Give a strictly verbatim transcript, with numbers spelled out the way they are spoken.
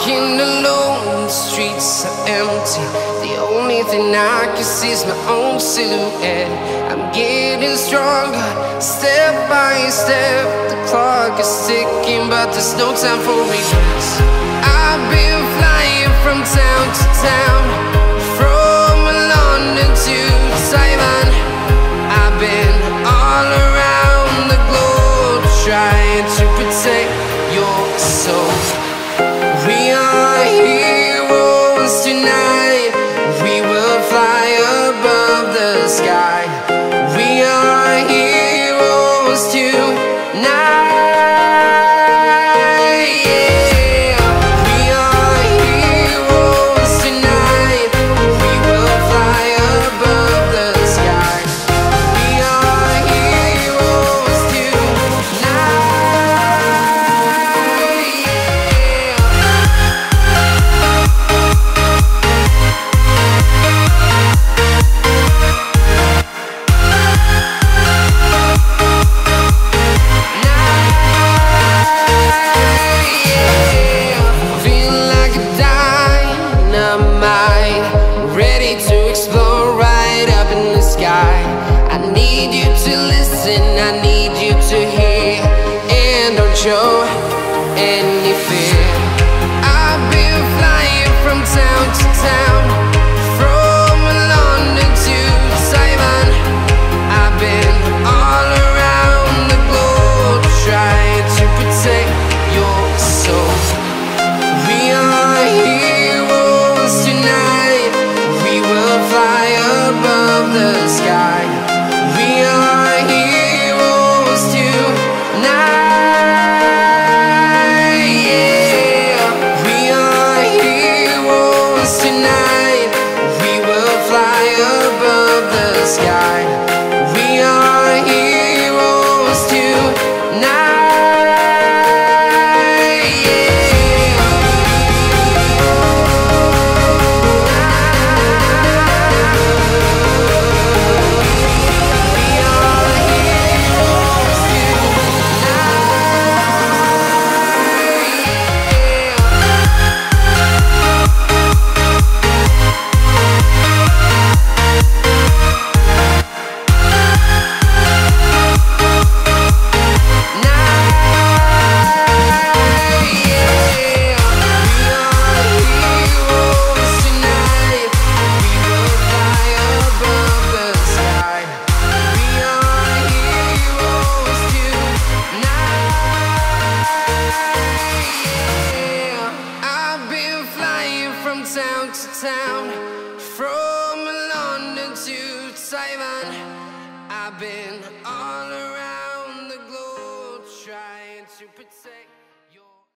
walking alone, the streets are empty. The only thing I can see is my own silhouette. I'm getting stronger, step by step. The clock is ticking, but there's no time for regrets. I've been flying from town to town, from London to Taiwan. I've been all around the globe, trying to protect your soul. We are heroes tonight. We will fly above the sky. We are heroes tonight. Yeah. We are heroes tonight. We will fly above the sky. We are heroes tonight. Ready to explore right up in the sky. I need you to listen, I need you to hear, and don't show any fear. I've been flying from town to town, from London to Taiwan. I've been all around the globe, trying to protect your soul. We are heroes tonight. We will fly above the sky. We are heroes tonight. Yeah. We are heroes tonight. We will fly above the sky. We are heroes tonight. Town to town, from London to Taiwan. I've been all around the globe, trying to protect